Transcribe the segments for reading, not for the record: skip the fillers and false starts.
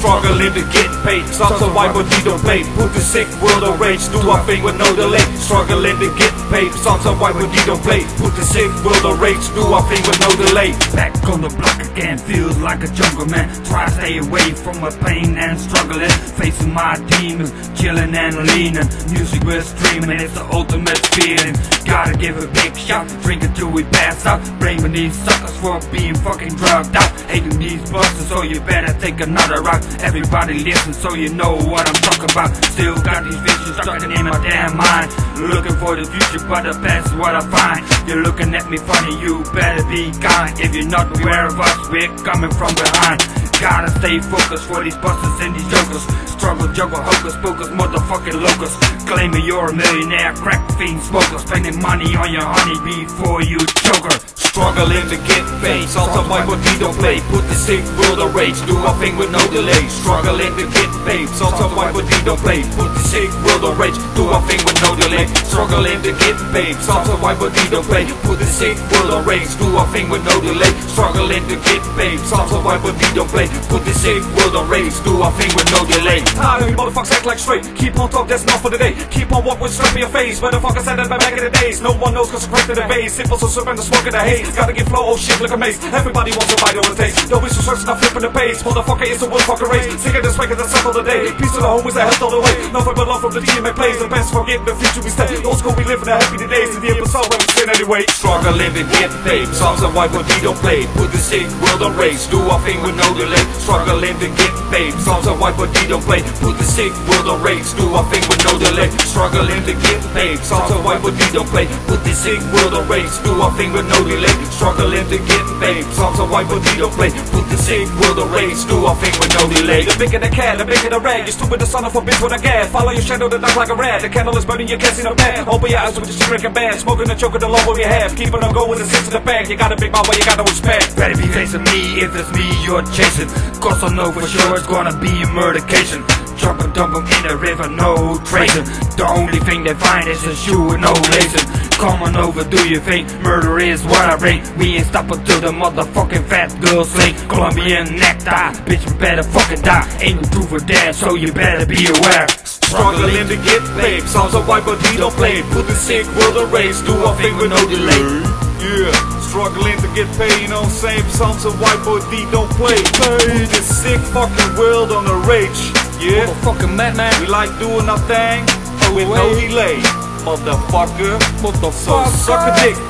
Struggling to get paid, songs of white but we don't play. Put the sick world on rage, do our thing with no delay. Struggling to get paid, songs of white but we don't play. Put the sick world on rage, do our thing with no delay. Back on the block again, feels like a jungle man. Try to stay away from my pain and struggling. Facing my demons, chilling and leaning. Music we're streaming, it's the ultimate feeling. Gotta give a big shot, drink it till we pass out. Blaming these suckers for being fucking drugged out. Hating these busters, so you better take another route. Everybody listen so you know what I'm talking about. Still got these visions stuck in my damn mind. Looking for the future, but the past is what I find. You're looking at me funny, you better be kind. If you're not aware of us, we're coming from behind. Gotta stay focused for these busters and these jokers. Struggle, juggle, hocus pocus, motherfucking locusts. Claiming you're a millionaire, crack fiend smoker. Spending money on your honey before you choke her. Struggling to get paid, songs of white but we don't play. Put the sick world on rage, do our thing with no delay. Struggling to get paid, songs of white but we don't play. Put the sick world on rage, do our thing with no delay. Struggling to get paid, songs of white but we don't play. Put the sick world on rage, do our thing with no delay. Struggling to get paid, songs of white but we don't play. Put the sick world on rage, do our thing with no delay. Tired of you motherfuckers act like straight. Keep on talk, that's enough for the day. Keep on walk with strap in your face. Motherfuckers said that back in the days. No one knows cause I'm cracked in the base. Simple so serpent the smoke in the haze. Gotta get flow, oh shit, look amazed. Everybody wants to bite on the taste. Don't be so stressed, not flipping the page. Motherfucker, it's the one fucking race. Sick of this record, that's all the day. Peace to the homies that helped all the way. Nothing but love from the team that plays. The best forget the future we stay. Old school, we live in the happy days. And the episode where we spin anyway. Struggling to get paid. Songs of white but we don't play. Put the sick world on race. Do our thing with no delay. Struggling to get paid. Songs of white but we don't play. Put the sick world on race. Do our thing with no delay. Struggling to get paid. Songs of white but we don't play. Put the sick world on race. Do our thing with no delay. Struggling to get paid. Songs of white but we don't play. Put the sick world on race. Do our thing with no delay. The bigger the cat, the bigger the rag. You stupid the son of a bitch with a gas. Follow your shadow, the dark like a rat. The candle is burning, you can't see no bad. Open your eyes with your shit drinking bad. Smoking the choke of the low of your half. Keeping on going, the sense of the bag. You got a big mouth, but you got no respect. Better be facing me if it's me you're chasing. Cause I know for sure it's gonna be a murdercation. Drop and dump 'em in the river, no tracing. The only thing they find is a shoe and no lacing. Come on over, do your thing, murder is what I rate. We ain't stopping till the motherfucking fat girl sing. Colombian necktie, bitch you better fucking die. Ain't no proof of that, so you better be aware. Struggling to get paid, songs of white but we don't play. Put the sick world on race, do our thing with no delay. Yeah, struggling to get paid, you know what I'm saying? Songs of white but we don't play. Put the sick fucking world on the rage. Yeah, Motherfucking madman. we like doing our thing with no delay. Motherfucker, so suck a dick.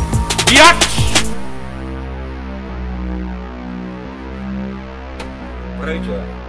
Biatch! Rage.